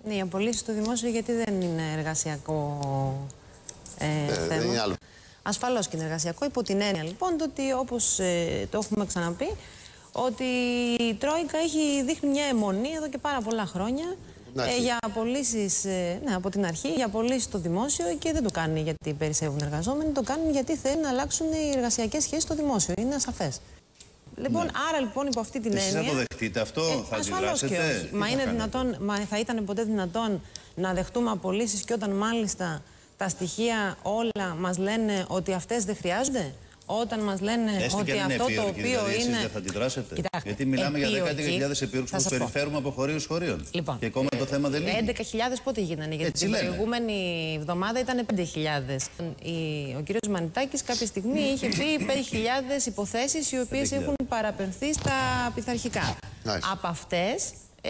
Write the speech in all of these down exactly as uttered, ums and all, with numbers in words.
Ναι, οι απολύσεις στο δημόσιο γιατί δεν είναι εργασιακό ε, ε, θέμα. Δεν είναι άλλο. Ασφαλώς και είναι εργασιακό, υπό την έννοια λοιπόν το ότι όπως ε, το έχουμε ξαναπεί, ότι η Τρόικα έχει δείχνει μια αιμονή εδώ και πάρα πολλά χρόνια ε, για απολύσεις, ε, ναι, από την αρχή, για απολύσεις στο δημόσιο, και δεν το κάνει γιατί περισσεύουν εργαζόμενοι, το κάνουν γιατί θέλουν να αλλάξουν οι εργασιακές σχέσεις στο δημόσιο. Είναι ασαφές. Λοιπόν, ναι. Άρα λοιπόν υπό αυτή την Εσείς έννοια. Εσείς θα το δεχτείτε αυτό, ε, θα αντιδράσετε? Μα, είναι δυνατόν, μα θα ήταν ποτέ δυνατόν να δεχτούμε απολύσεις και όταν μάλιστα τα στοιχεία όλα μας λένε ότι αυτές δεν χρειάζονται? Όταν μας λένε Έστω ότι αυτό επίορκη, το οποίο δηλαδή, είναι. Εσείς δεν θα αντιδράσετε? Κοιτάξτε, γιατί μιλάμε επίορκη, για δέκα χιλιάδες επίορκους που περιφέρουμε από χωρίους χωρίων. Λοιπόν, και ακόμα ε, το θέμα δεν λύγει. έντεκα χιλιάδες πότε γίνανε? Γιατί Έτσι την λένε. προηγούμενη εβδομάδα ήταν πέντε χιλιάδες. Ο κύριος Μανιτάκης κάποια στιγμή είχε πει πέντε χιλιάδες υποθέσεις οι οποίες έχουν παραπεμφθεί στα πειθαρχικά. Nice. Από αυτές,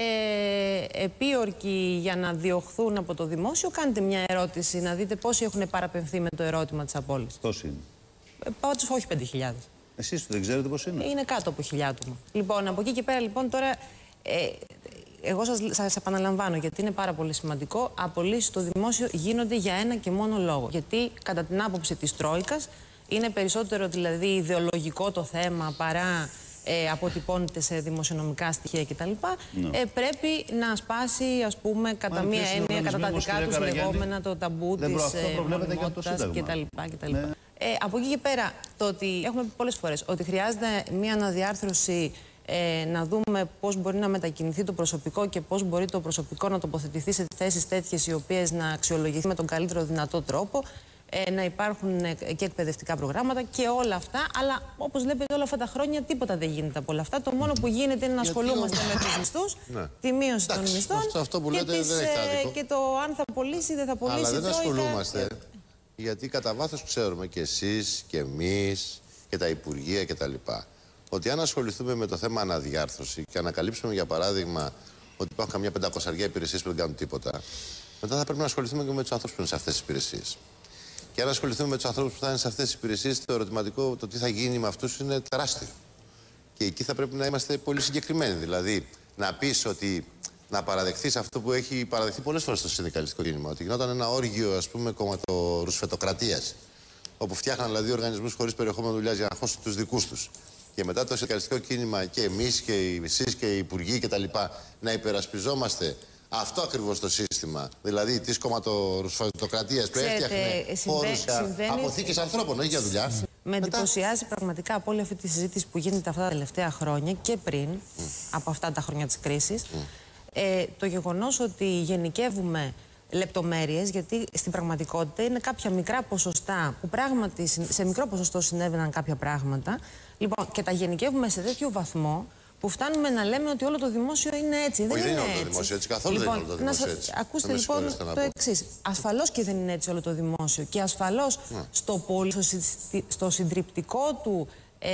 ε, επίορκοι για να διωχθούν από το δημόσιο, κάντε μια ερώτηση να δείτε πόσοι έχουν παραπεμφθεί με το ερώτημα της απόλυσης. Πώς είναι? Ε, Πάντως όχι πέντε χιλιάδες. Εσείς δεν ξέρετε πώς είναι? Είναι κάτω από χιλιάτομα. Λοιπόν, από εκεί και πέρα λοιπόν τώρα, ε, εγώ σας, σας επαναλαμβάνω γιατί είναι πάρα πολύ σημαντικό, απολύσεις στο δημόσιο γίνονται για ένα και μόνο λόγο. Γιατί κατά την άποψη της Τρόικας είναι περισσότερο δηλαδή ιδεολογικό το θέμα παρά ε, αποτυπώνεται σε δημοσιονομικά στοιχεία κτλ. No. Ε, πρέπει να σπάσει, ας πούμε, κατά μία έννοια, κατά τα δικά τους λεγόμενα, το ταμπού της μονιμότητας κτλ. Ναι. Ε, από εκεί και πέρα, το ότι έχουμε πει πολλές φορές ότι χρειάζεται μία αναδιάρθρωση, ε, να δούμε πώς μπορεί να μετακινηθεί το προσωπικό και πώς μπορεί το προσωπικό να τοποθετηθεί σε θέσεις τέτοιες οι οποίες να αξιολογηθεί με τον καλύτερο δυνατό τρόπο, ε, να υπάρχουν ε, και εκπαιδευτικά προγράμματα και όλα αυτά. Αλλά όπως βλέπετε, όλα αυτά τα χρόνια τίποτα δεν γίνεται από όλα αυτά. Το μόνο που γίνεται είναι να ασχολούμαστε με τους μισθούς, ναι. τη μείωση των μισθών αυτό, αυτό που και, λέτε, τις, δεν ε, και το αν θα πωλήσει ή δεν θα πωλήσει. Αλλά δεν Τρόικα. ασχολούμαστε. Γιατί κατά βάθος ξέρουμε και εσείς και εμείς και τα Υπουργεία κτλ. Ότι αν ασχοληθούμε με το θέμα αναδιάρθρωση και ανακαλύψουμε για παράδειγμα ότι υπάρχουν καμιά πεντακόσια υπηρεσίες που δεν κάνουν τίποτα, μετά θα πρέπει να ασχοληθούμε και με τους ανθρώπους που είναι σε αυτές τις υπηρεσίες. Και αν ασχοληθούμε με τους ανθρώπους που θα είναι σε αυτές τις υπηρεσίες, το ερωτηματικό το τι θα γίνει με αυτούς είναι τεράστιο. Και εκεί θα πρέπει να είμαστε πολύ συγκεκριμένοι. Δηλαδή, να πεις ότι. Να παραδεχθείς αυτό που έχει παραδεχθεί πολλές φορές στο συνδικαλιστικό κίνημα. Ότι γινόταν ένα όργιο, ας πούμε, κομματορουσφετοκρατίας. Όπου φτιάχναν δηλαδή οργανισμούς χωρίς περιεχόμενο δουλειάς για να χώσουν τους δικούς τους. Και μετά το συνδικαλιστικό κίνημα και εμείς και εσείς και οι υπουργοί κτλ. Να υπερασπιζόμαστε αυτό ακριβώς το σύστημα. Δηλαδή της κομματορουσφετοκρατίας που έφτιαχνε χώρους για αποθήκες ανθρώπων, όχι για δουλειά. Με εντυπωσιάζει πραγματικά από όλη αυτή τη συζήτηση που γίνεται αυτά τα τελευταία χρόνια και πριν mm. από αυτά τα χρόνια της κρίσης. Mm. Ε, το γεγονός ότι γενικεύουμε λεπτομέρειες, γιατί στην πραγματικότητα είναι κάποια μικρά ποσοστά που πράγματι σε μικρό ποσοστό συνέβαιναν κάποια πράγματα. Λοιπόν, και τα γενικεύουμε σε τέτοιο βαθμό που φτάνουμε να λέμε ότι όλο το δημόσιο είναι έτσι. Όχι, δεν, δεν είναι είναι όλο το δημόσιο έτσι. Καθόλου λοιπόν, δεν είναι όλο το δημόσιο έτσι. Ακούστε λοιπόν το εξής. Ασφαλώς και δεν είναι έτσι όλο το δημόσιο. Και ασφαλώς mm. στο, πολύ, στο, στο συντριπτικό του ε,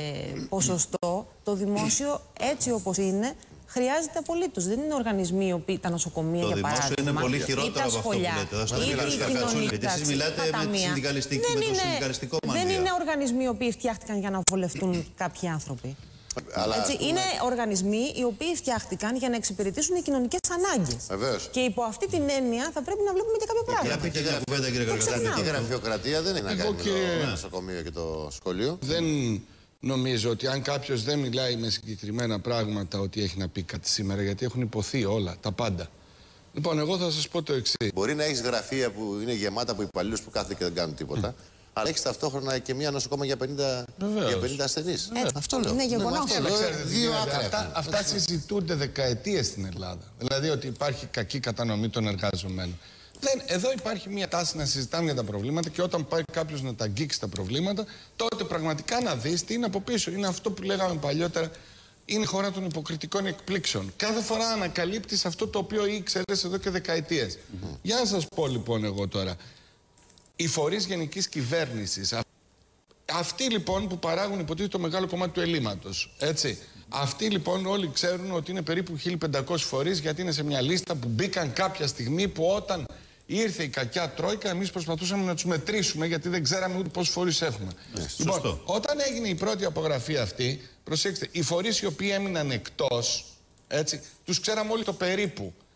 ποσοστό το δημόσιο έτσι όπως είναι χρειάζεται απολύτως. Δεν είναι οργανισμοί οι οποίοι, τα νοσοκομεία, για παράδειγμα. Το δημόσιο είναι πολύ χειρότερο από αυτό που λέτε. Θα μιλάτε για Καρκατσούλη, γιατί εσείς μιλάτε με το συνδικαλιστικό μανδύα. Δεν είναι οργανισμοί οι οποίοι φτιάχτηκαν για να βολευτούν κάποιοι άνθρωποι. Αλλά, έτσι, πούμε... Είναι οργανισμοί οι οποίοι φτιάχτηκαν για να εξυπηρετήσουν οι κοινωνικές ανάγκες. Βεβαίως. Και υπό αυτή την έννοια θα πρέπει να βλέπουμε και κάποια πράγματα. Για πείτε μια κουβέντα, κύριε Καρκατσούλη. Η γραφειοκρατία δεν είναι να κάνει με το νοσοκομείο και το σχολείο. Δεν νομίζω ότι αν κάποιος δεν μιλάει με συγκεκριμένα πράγματα ότι έχει να πει κάτι σήμερα, γιατί έχουν υποθεί όλα, τα πάντα. Λοιπόν, εγώ θα σας πω το εξής. Μπορεί να έχεις γραφεία που είναι γεμάτα από υπαλλήλους που κάθονται και δεν κάνουν τίποτα. Mm. Αλλά έχεις ταυτόχρονα και μία νοσοκόμα για πενήντα, για πενήντα ασθενείς. Ε, αυτό λέω. Είναι γεγονός. Δύο άκρα. Αυτά, αυτά συζητούνται δεκαετίες στην Ελλάδα. Δηλαδή ότι υπάρχει κακή κατανομή των εργαζομένων. Δεν, εδώ υπάρχει μια τάση να συζητάμε για τα προβλήματα και όταν πάει κάποιος να τα αγγίξει τα προβλήματα, τότε πραγματικά να δεις τι είναι από πίσω. Είναι αυτό που λέγαμε παλιότερα. Είναι η χώρα των υποκριτικών εκπλήξεων. Κάθε φορά ανακαλύπτεις αυτό το οποίο ήξερες εδώ και δεκαετίες. Mm-hmm. Για να σας πω λοιπόν εγώ τώρα. Οι φορείς γενικής κυβέρνησης, αυτοί λοιπόν που παράγουν υποτίθεται το μεγάλο κομμάτι του ελλείμματος, έτσι. Αυτοί λοιπόν όλοι ξέρουν ότι είναι περίπου χίλια πεντακόσιοι φορείς, γιατί είναι σε μια λίστα που μπήκαν κάποια στιγμή που όταν ήρθε η κακιά Τρόικα εμείς προσπαθούσαμε να τους μετρήσουμε, γιατί δεν ξέραμε ούτε πόσους φορείς έχουμε. Ναι, λοιπόν, σωστό. Όταν έγινε η πρώτη απογραφή αυτή, προσέξτε, οι φορείς οι οποίοι έμειναν εκτός, έτσι, τους ξέραμε όλοι το περίπου.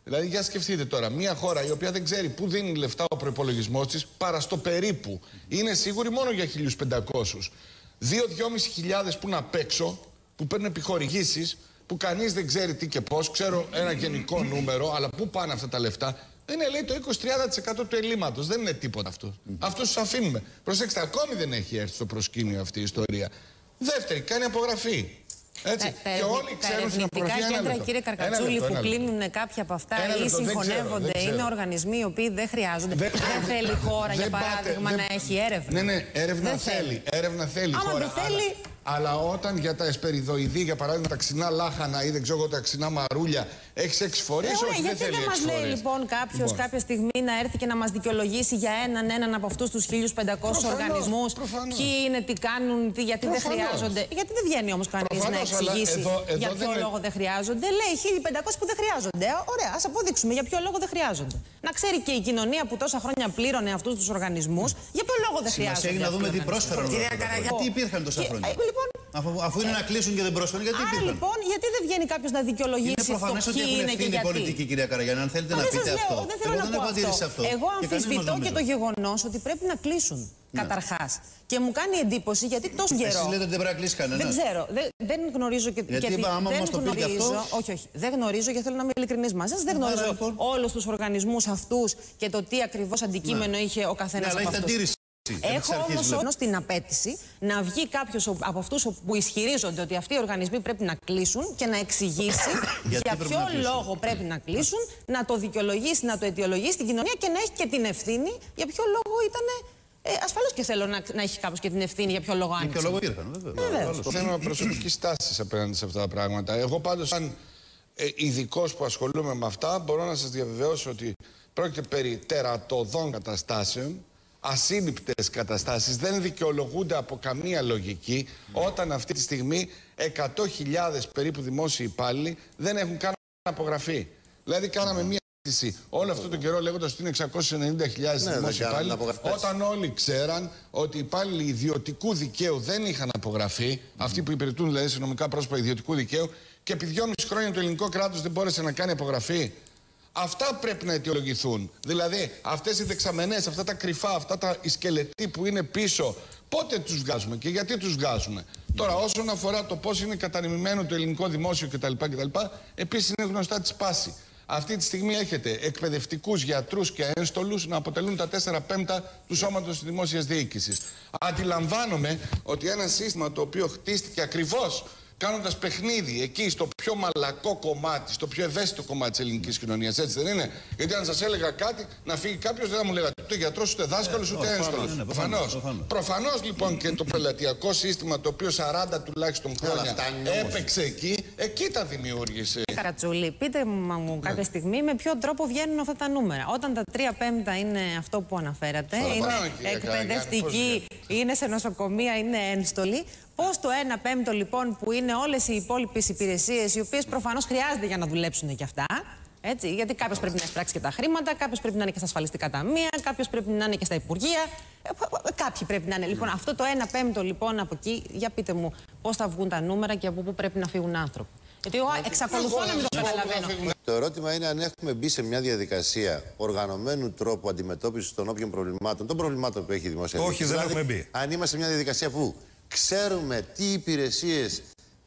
Δηλαδή, για σκεφτείτε τώρα, μια χώρα η οποία δεν ξέρει πού δίνει λεφτά ο προϋπολογισμός της, παρά στο περίπου, είναι σίγουρη μόνο για χίλιους πεντακόσιους. δύο με δυόμισι χιλιάδες που είναι απ' έξω, που παίρνουν επιχορηγήσεις, που κανείς δεν ξέρει τι και πώς. Ξέρω ένα γενικό νούμερο, αλλά πού πάνε αυτά τα λεφτά. Είναι, λέει, το είκοσι με τριάντα τοις εκατό του ελλείμματος. Δεν είναι τίποτα αυτό. Mm. Αυτούς τους αφήνουμε. Προσέξτε, ακόμη δεν έχει έρθει στο προσκήνιο αυτή η ιστορία. Δεύτερη, κάνει απογραφή. Έτσι. Τα, και τα, όλοι τα ξέρουν στην απογραφή. Τα κέντρα, κύριε Καρκατσούλη, που κλείνουν κάποια από αυτά ή συγχωνεύονται, είναι οργανισμοί οι οποίοι δεν χρειάζονται. Δεν, δεν θέλει η χώρα, για παράδειγμα, δεν, να έχει έρευνα. Ναι, ναι, έρευνα δεν θέλει. θέλει. Έρευνα θέλει η χώρα. Δεν θέλει... Αλλά όταν για τα εσπεριδοειδή, για παράδειγμα τα ξινά λάχανα ή δεν ξέρω εγώ τα ξινά μαρούλια, έχει έξι φορές, ε, όχι, γιατί δεν θέλει δεν μας λέει λοιπόν κάποιος λοιπόν. κάποια στιγμή να έρθει και να μας δικαιολογήσει για έναν έναν από αυτούς τους χίλιους πεντακόσιους οργανισμούς, ποιοι είναι, τι κάνουν, τι, γιατί προφανώς. δεν χρειάζονται. Γιατί δεν βγαίνει όμως κανείς να εξηγήσει εδώ, εδώ για ποιο λόγο δεν χρειάζονται. Λέει χίλιοι πεντακόσιοι που δεν χρειάζονται. Ωραία, ας αποδείξουμε για ποιο λόγο δεν χρειάζονται. Να ξέρει και η κοινωνία που τόσα χρόνια πλήρωνε αυτούς τους οργανισμούς, για ποιο λόγο δεν χρειάζονται. Σημασία έχει να δούμε τι πρόσφεραν. Γιατί υπήρχαν τόσα χρόνια. Αφού είναι να κλείσουν και δεν πρόσφεραν, γιατί Άρα υπήρχαν. λοιπόν, γιατί δεν βγαίνει κάποιος να δικαιολογήσει αυτό. Είναι προφανές ότι έχουν ευθύνη πολιτική, κυρία Καραγιάννη. Αν θέλετε Μα να πείτε αυτό. Δεν θέλω Εγώ να δεν πω έχω αυτό. αυτό. Εγώ αμφισβητώ και, και το γεγονός ότι πρέπει να κλείσουν. Ναι. Καταρχάς. Και μου κάνει εντύπωση γιατί τόσο καιρό. Εσείς λέτε ότι δεν πρέπει να κλείσει κανένα. Δεν ξέρω. Δεν, δεν γνωρίζω και. Γιατί, γιατί άμα δεν μας το πείτε αυτό. Όχι, όχι. Δεν γνωρίζω και θέλω να είμαι ειλικρινής μαζί σας. Δεν γνωρίζω λοιπόν. όλους τους οργανισμούς αυτούς και το τι ακριβώς αντικείμενο ναι. είχε ο καθένας ναι, από αυτούς. Έχω όμως την απέτηση να βγει κάποιος από αυτούς που ισχυρίζονται ότι αυτοί οι οργανισμοί πρέπει να κλείσουν και να εξηγήσει για ποιο λόγο πρέπει να κλείσουν, να το δικαιολογήσει, να το αιτιολογήσει στην κοινωνία και να έχει και την ευθύνη για ποιο λόγο ήταν. Ε, ασφαλώς και θέλω να, να έχει κάποιος και την ευθύνη για ποιο λόγο άνοιξε. Για ποιο λόγο ήρθαν, βέβαια. Το θέμα προσωπικής τάσης απέναντι σε αυτά τα πράγματα. Εγώ πάντως, σαν ε, ειδικός που ασχολούμαι με αυτά, μπορώ να σας διαβεβαιώσω ότι πρόκειται περί τερατωδών καταστάσεων. Ασύλληπτες καταστάσεις, δεν δικαιολογούνται από καμία λογική όταν αυτή τη στιγμή εκατό χιλιάδες περίπου δημόσιοι υπάλληλοι δεν έχουν καν απογραφή. Δηλαδή κάναμε μία συζήτηση όλο αυτό τον καιρό λέγοντας ότι είναι εξακόσιες ενενήντα χιλιάδες ναι, δημόσιοι υπάλληλοι, όταν όλοι ξέραν ότι οι υπάλληλοι ιδιωτικού δικαίου δεν είχαν απογραφεί, αυτοί που υπηρετούν δηλαδή σε νομικά πρόσωπα ιδιωτικού δικαίου, και επί δυόμιση χρόνια το ελληνικό κράτος δεν μπόρεσε να κάνει απογραφή. Αυτά πρέπει να αιτιολογηθούν. Δηλαδή, αυτές οι δεξαμενές, αυτά τα κρυφά, αυτά τα σκελετοί που είναι πίσω, πότε τους βγάζουμε και γιατί τους βγάζουμε. Τώρα, όσον αφορά το πώς είναι κατανεμημένο το ελληνικό δημόσιο κτλ. κτλ επίσης είναι γνωστά τη σπάση. Αυτή τη στιγμή έχετε εκπαιδευτικούς, γιατρούς και ένστολους να αποτελούν τα τέσσερα πέμπτα του σώματος της δημόσιας διοίκησης. Αντιλαμβάνομαι ότι ένα σύστημα το οποίο χτίστηκε ακριβώς κάνοντας παιχνίδι εκεί στο πιο μαλακό κομμάτι, στο πιο ευαίσθητο κομμάτι της ελληνικής κοινωνίας, έτσι δεν είναι? Γιατί αν σας έλεγα κάτι, να φύγει κάποιος, δεν θα μου λέγατε ούτε γιατρός, ούτε δάσκαλος, ούτε ε, ένστολος. Ναι, προφανώς. Προφανώς λοιπόν και το πελατειακό σύστημα, το οποίο σαράντα τουλάχιστον χρόνια έπαιξε εκεί, εκεί τα δημιούργησε. Καρατσούλη, πείτε μου κάποια στιγμή με ποιο τρόπο βγαίνουν αυτά τα νούμερα. Όταν τα τρία πέμπτα είναι αυτό που αναφέρατε, είναι εκπαιδευτικοί, είναι σε νοσοκομεία, είναι ένστολοι. Πώς το ένα πέμπτο λοιπόν που είναι όλες οι υπόλοιπες υπηρεσίες, οι οποίες προφανώς χρειάζεται για να δουλέψουν και αυτά, έτσι, γιατί κάποιος πρέπει να εισπράξει και τα χρήματα, κάποιος πρέπει να είναι και στα ασφαλιστικά ταμεία, κάποιος πρέπει να είναι και στα υπουργεία, κάποιοι πρέπει να είναι. Λοιπόν, αυτό το ένα πέμπτο λοιπόν από εκεί, για πείτε μου πώς θα βγουν τα νούμερα και από πού πρέπει να φύγουν άνθρωποι. Γιατί εγώ εξακολουθώ να μην το καταλαβαίνω. Το ερώτημα είναι αν έχουμε μπει σε μια διαδικασία οργανωμένου τρόπου αντιμετώπισης των όποιων προβλημάτων, των προβλημάτων που έχει η δημόσια διοίκηση. Όχι, δεν δηλαδή, έχουμε μπει. Αν είμαστε σε μια διαδικασία που ξέρουμε τι υπηρεσίες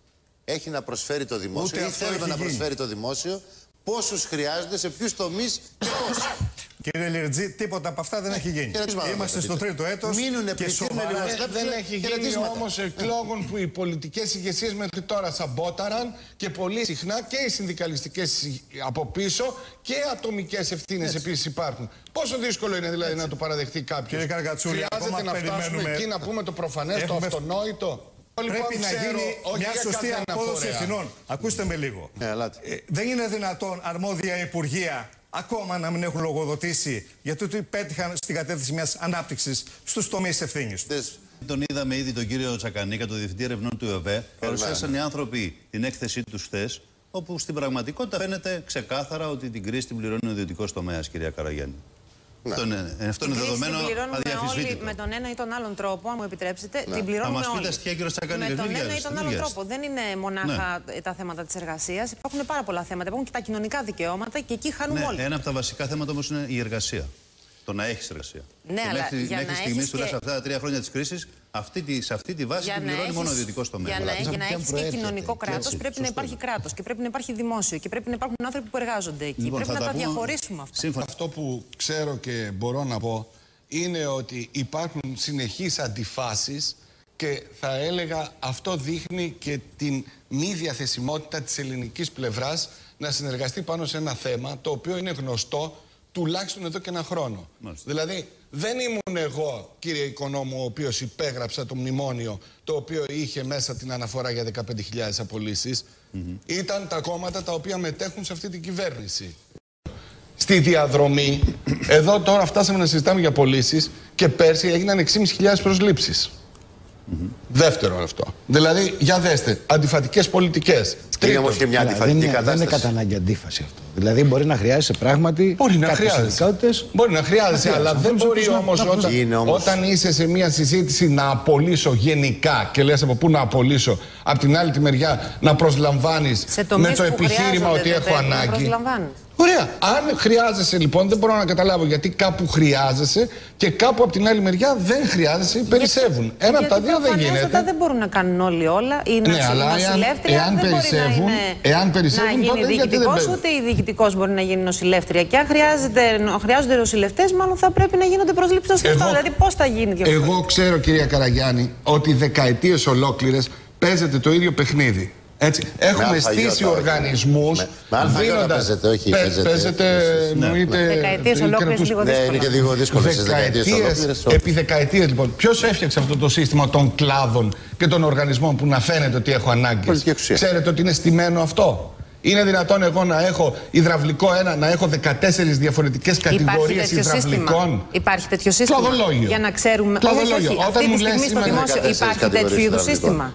έχει να προσφέρει το δημόσιο, ή θέλουμε να προσφέρει το δημόσιο, πόσους χρειάζονται, σε ποιους τομείς και πώς. Κύριε Λιρτζή, τίποτα από αυτά δεν έχει γίνει. Είμαστε στο τρίτο έτος και σοβαρά. Δεν έχει γίνει όμως εκλόγων που οι πολιτικές ηγεσίες μέχρι τώρα σαμπόταραν και πολύ συχνά και οι συνδικαλιστικές από πίσω και ατομικές ευθύνες επίσης υπάρχουν. Πόσο δύσκολο είναι δηλαδή να το παραδεχτεί κάποιος? Κύριε Καρκατσούλη, χρειάζεται να φτάσουμε εκεί να πούμε το προφανές, το αυτονόητο? Πρέπει να γίνει μια σωστή απόδοση ευθυνών. Ακούστε με λίγο. Ε, δεν είναι δυνατόν αρμόδια υπουργεία ακόμα να μην έχουν λογοδοτήσει για το ότι πέτυχαν στην κατεύθυνση μιας ανάπτυξης στους τομείς ευθύνης τους. Τον είδαμε ήδη τον κύριο Τσακανίκα, τον διευθυντή ερευνών του ΕΟΒΕ. Παρουσίασαν οι άνθρωποι την έκθεσή τους χθες, όπου στην πραγματικότητα φαίνεται ξεκάθαρα ότι την κρίση την πληρώνει ο ιδιωτικός τομέας, κυρία Καραγιάννη. Ναι. Αυτό είναι, αυτό είναι δεδομένο αδιαφυσβήτητο. Με τον ένα ή τον άλλον τρόπο, αν μου επιτρέψετε, ναι. την πληρώνουμε όλοι. Με τον ένα ή τον άλλον τρόπο. Δεν είναι μονάχα ναι. τα θέματα της εργασίας. Υπάρχουν πάρα πολλά θέματα. Υπάρχουν και τα κοινωνικά δικαιώματα και εκεί χάνουμε ναι, όλοι. Ένα από τα βασικά θέματα όμως είναι η εργασία. Το να έχεις εργασία. Ναι, αλλά μέχρι για μέχρι να στιγμής, και... τουλάχιστον αυτά τα τρία χρόνια της κρίσης, αυτή τη, σε αυτή τη βάση για την πληρώνει έχεις... μόνο ο ιδιωτικός τομέας. Για να, για να έχεις και κοινωνικό κράτος, πρέπει σωστό. να υπάρχει κράτος και πρέπει να υπάρχει δημόσιο και πρέπει να υπάρχουν άνθρωποι που εργάζονται εκεί. Λοιπόν, πρέπει να τα, τα διαχωρίσουμε αυτά. Σύμφωνα. Αυτό που ξέρω και μπορώ να πω είναι ότι υπάρχουν συνεχείς αντιφάσεις και θα έλεγα αυτό δείχνει και την μη διαθεσιμότητα της ελληνικής πλευράς να συνεργαστεί πάνω σε ένα θέμα το οποίο είναι γνωστό τουλάχιστον εδώ και ένα χρόνο. Μάλιστα. Δηλαδή, δεν ήμουν εγώ, κύριε Οικονόμου, ο οποίος υπέγραψα το μνημόνιο, το οποίο είχε μέσα την αναφορά για δεκαπέντε χιλιάδες απολύσεις. Mm-hmm. Ήταν τα κόμματα τα οποία μετέχουν σε αυτή την κυβέρνηση. Στη διαδρομή, εδώ τώρα φτάσαμε να συζητάμε για απολύσεις και πέρσι έγιναν έξι χιλιάδες πεντακόσιες προσλήψεις. Mm-hmm. Δεύτερο αυτό. Δηλαδή, για δέστε, αντιφατικές πολιτικές. Είναι όμως και μια αντιφατική δεν, κατάσταση. Δεν είναι κατά ανάγκη αντίφαση αυτό. Δηλαδή, μπορεί να χρειάζεσαι πράγματι. Μπορεί να χρειάζεσαι. Μπορεί να χρειάζεσαι, αλλά δεν μπορεί όμως όταν, όμως όταν είσαι σε μια συζήτηση να απολύσω γενικά και λες από πού να απολύσω, απ' την άλλη τη μεριά να προσλαμβάνεις με το επιχείρημα ότι έχω ανάγκη. Ωραία. Αν χρειάζεσαι λοιπόν, δεν μπορώ να καταλάβω γιατί κάπου χρειάζεσαι και κάπου από την άλλη μεριά δεν χρειάζεσαι, περισσεύουν. Γιατί, ένα από τα δύο δεν γίνεται. Δεν μπορούν να κάνουν όλοι όλα. Η ναι, αλλά νοσηλεύτρια εάν, δεν περισσεύουν, μπορεί να, είναι, εάν περισσεύουν, να γίνει διοικητικός, ούτε η διοικητικός μπορεί να γίνει νοσηλεύτρια. Και αν χρειάζονται νοσηλευτές, μάλλον θα πρέπει να γίνονται προσλήψεις στο στρατό. Δηλαδή, πώς θα γίνει διαφορετικά. Εγώ ξέρω, κυρία Καραγιάννη, ότι δεκαετίες ολόκληρες παίζεται το ίδιο παιχνίδι. Έτσι. Έχουμε στήσει οργανισμούς. Δίνοντας. Παίζετε, όχι. Παίζετε, εννοείται. Δεκαετίες ολόκληρες λίγο δύσκολο. Ναι, είναι και λίγο δύσκολο. Επί δεκαετίες λοιπόν. Ποιος έφτιαξε αυτό το σύστημα των κλάδων και των οργανισμών που να φαίνεται ότι έχω ανάγκες? Ξέρετε ότι είναι στημένο αυτό? Είναι δυνατόν εγώ να έχω υδραυλικό ένα, να έχω δεκατέσσερις διαφορετικές κατηγορίες υδραυλικών? Σύστημα. Υπάρχει τέτοιο σύστημα. Κλαδολόγιο. Για να ξέρουμε. Κλαδολόγιο. Όχι, όχι. Αυτή τη στιγμή στο δημόσιο υπάρχει τέτοιου είδους σύστημα.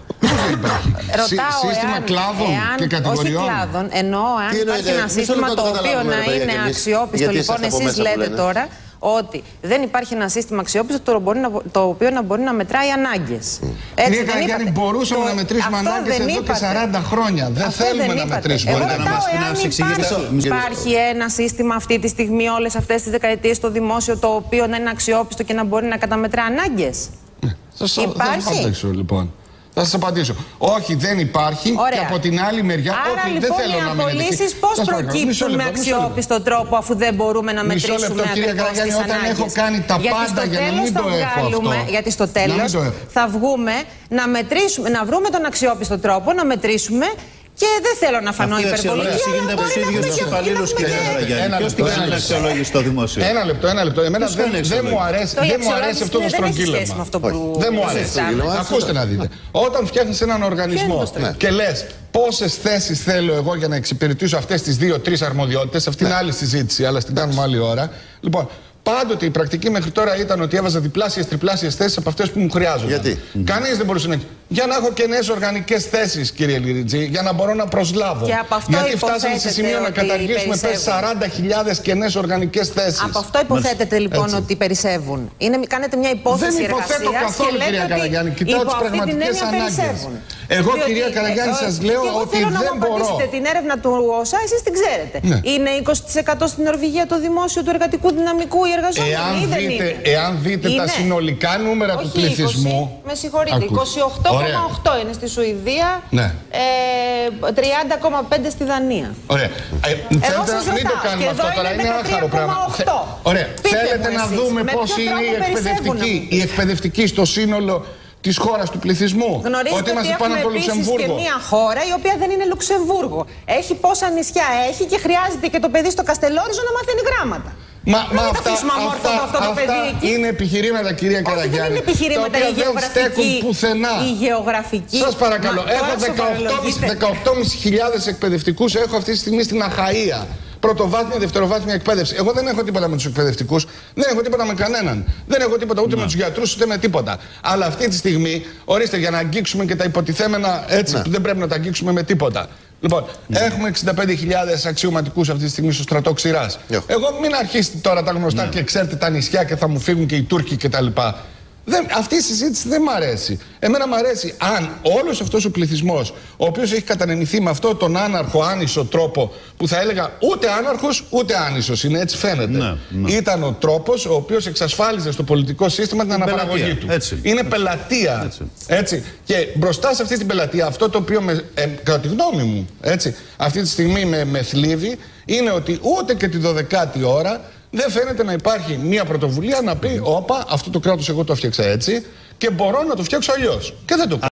Ρωτάω σύστημα εάν, κλάδων εάν, και κατηγοριών. Όχι κλάδων, εννοώ αν υπάρχει ένα σύστημα το οποίο να είναι αξιόπιστο. Λοιπόν, εσείς λέτε τώρα ότι δεν υπάρχει ένα σύστημα αξιόπιστο το, μπορεί να, το οποίο να μπορεί να μετράει ανάγκες. Έτσι δεν είπατε? Μπορούσαμε το, να μετρήσουμε ανάγκες εδώ είπατε. Και σαράντα χρόνια. Δεν αυτό θέλουμε δεν να μετρήσουμε. Εγώ ρωτάω εάν υπάρχει, υπάρχει ένα σύστημα αυτή τη στιγμή όλες αυτές τις δεκαετίες στο δημόσιο το οποίο να είναι αξιόπιστο και να μπορεί να καταμετρά ανάγκες. Θα υπάρχει? Λοιπόν. Θα σας απαντήσω. Όχι, δεν υπάρχει. Ωραία. Και από την άλλη μεριά, άρα, όχι, λοιπόν, δεν θέλω να μην οι απολύσεις πώς προκύπτουν με αξιόπιστο τρόπο, αφού δεν μπορούμε να μετρήσουμε ακριβώς τις ανάγκες? Όταν έχω κάνει τα γιατί πάντα για να μην το έχω αυτό. Γιατί στο τέλος θα βγούμε να μετρήσουμε, να βρούμε τον αξιόπιστο τρόπο, να μετρήσουμε. Και δεν θέλω να φανώ υπερβολική. Αυτό γίνεται από τους ίδιους τους υπαλλήλους, κυρία Καραγιάννη. Ποιος την κάνει να αξιολόγηση στο δημόσιο? Ένα λεπτό, ένα λεπτό. Εμένα δεν μου αρέσει αυτό το στρογγύλεμα. Δεν μου αρέσει. Ακούστε να δείτε. Όταν φτιάχνεις έναν οργανισμό και λες πόσες θέσεις θέλω εγώ για να εξυπηρετήσω αυτές τις δύο-τρεις αρμοδιότητες, αυτή είναι άλλη συζήτηση, αλλά την κάνουμε άλλη ώρα. Λοιπόν, πάντοτε η πρακτική μέχρι τώρα ήταν ότι έβαζα διπλάσιες, τριπλάσιες θέσεις από αυτές που μου χρειάζονταν. Γιατί? Κανείς δεν μπορούσε να. Για να έχω και νέες οργανικές θέσεις, κύριε Λιριτζή, για να μπορώ να προσλάβω. Γιατί φτάσαμε σε σημείο να καταργήσουμε πες σαράντα χιλιάδες κενές οργανικές θέσεις. Από αυτό υποθέτετε λοιπόν έτσι. Ότι περισσεύουν. Είναι, κάνετε μια υπόθεση εργασίας. Δεν υποθέτω καθόλου, κυρία Καραγιάννη. Κοιτάω τις πραγματικές ανάγκες. Εγώ, διότι, κυρία Καραγιάννη, σας λέω ότι δεν μπορώ. Θέλω να απαντήσετε την έρευνα του ΟΣΑ, εσείς την ξέρετε. Ναι. Είναι είκοσι τοις εκατό στην Νορβηγία το δημόσιο του εργατικού δυναμικού οι εργαζόμενοι. Εάν ή δεν δείτε, είναι? εάν δείτε τα συνολικά νούμερα όχι, του πληθυσμού. είκοσι, με συγχωρείτε, είκοσι οκτώ κόμμα οκτώ είναι στη Σουηδία, ναι. ε, τριάντα κόμμα πέντε στη Δανία. Ωραία. Ε, Εγώ σας ρωτάω, μην το κάνουμε αυτό τώρα, είναι άχαρο πράγμα. Ωραία. Θέλετε να δούμε πώς είναι η εκπαιδευτική, η εκπαιδευτική στο σύνολο της χώρας του πληθυσμού? Γνωρίζετε ότι, ότι έχουμε επίσης και μια χώρα η οποία δεν είναι Λουξεμβούργο. Έχει πόσα νησιά έχει και χρειάζεται και το παιδί στο Καστελόριζο να μαθαίνει γράμματα. Μα, μα αυτά, αυτά, αυτό το αυτά είναι επιχειρήματα, κυρία όχι, Καραγιάννη. Δεν είναι επιχειρήματα η γεωγραφική. Πουθενά. Η γεωγραφική. Σας παρακαλώ, μα, έχω δεκαοκτώ χιλιάδες εκπαιδευτικούς, έχω αυτή τη στιγμή στην Αχαΐα. Πρωτοβάθμια, δευτεροβάθμια εκπαίδευση. Εγώ δεν έχω τίποτα με τους εκπαιδευτικούς, δεν έχω τίποτα με κανέναν. Δεν έχω τίποτα ούτε ναι. με τους γιατρούς, ούτε με τίποτα. Αλλά αυτή τη στιγμή, ορίστε, για να αγγίξουμε και τα υποτιθέμενα έτσι, ναι. που δεν πρέπει να τα αγγίξουμε με τίποτα. Λοιπόν, mm. έχουμε εξήντα πέντε χιλιάδες αξιωματικούς αυτή τη στιγμή στο στρατό Ξηράς. Yeah. Εγώ μην αρχίσετε τώρα τα γνωστά yeah. και ξέρετε τα νησιά και θα μου φύγουν και οι Τούρκοι κτλ. Δεν, αυτή η συζήτηση δεν μ' αρέσει. Εμένα μ' αρέσει αν όλος αυτός ο πληθυσμός, ο οποίος έχει κατανεμηθεί με αυτόν τον άναρχο, άνισο τρόπο, που θα έλεγα ούτε άναρχος ούτε άνισος είναι, έτσι φαίνεται. Ναι, ναι. Ήταν ο τρόπος ο οποίος εξασφάλιζε στο πολιτικό σύστημα την αναπαραγωγή του. Έτσι. Είναι πελατεία. Έτσι. Έτσι. Και μπροστά σε αυτή την πελατεία, αυτό το οποίο, με, ε, κατά τη γνώμη μου, έτσι, αυτή τη στιγμή με, με θλίβει, είναι ότι ούτε και τη δωδεκάτη ώρα δεν φαίνεται να υπάρχει μια πρωτοβουλία να πει: όπα, αυτό το κράτος εγώ το έφτιαξα έτσι και μπορώ να το φτιάξω αλλιώς. Και δεν το